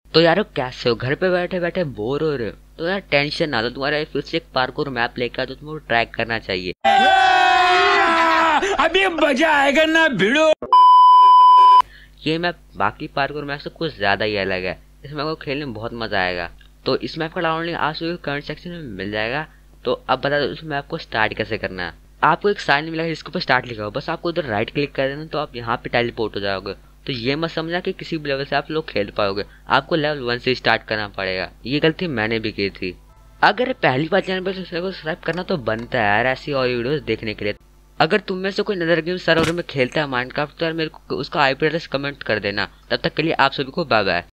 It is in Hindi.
तो यार कैसे हो, घर पे बैठे बैठे बोर हो रहे हो? तो यार टेंशन ना लो, तुम्हारे फिर से एक पार्कोर मैप लेकर तो तुमको ट्रैक करना चाहिए। अभी मजा आएगा ना भिड़ो। ये मैप बाकी पार्कोर मैप से कुछ ज्यादा ही अलग है। इस मैप को खेलने में बहुत मजा आएगा। तो इस मैप का डाउनलोड लिंक आज कमेंट सेक्शन में मिल जाएगा। तो अब बता दो इस मैप को स्टार्ट कैसे करना है। आपको एक साइन मिलेगा जिसके ऊपर स्टार्ट लिखा हो, बस आपको उधर राइट क्लिक कर देना तो आप यहाँ पे टेलीपोर्ट हो जाओगे। तो ये मत समझना कि किसी भी लेवल से आप लोग खेल पाओगे, आपको लेवल 1 से स्टार्ट करना पड़ेगा। ये गलती मैंने भी की थी। अगर पहली बार चैनल पर सब्सक्राइब करना तो बनता है यार ऐसी और वीडियोस देखने के लिए। अगर तुम में से कोई नदर गेम सर्वर में खेलता है माइनक्राफ्ट तो यार मेरे को उसका आईपी एड्रेस कमेंट कर देना। तब तक के लिए आप सभी को बाय बाय।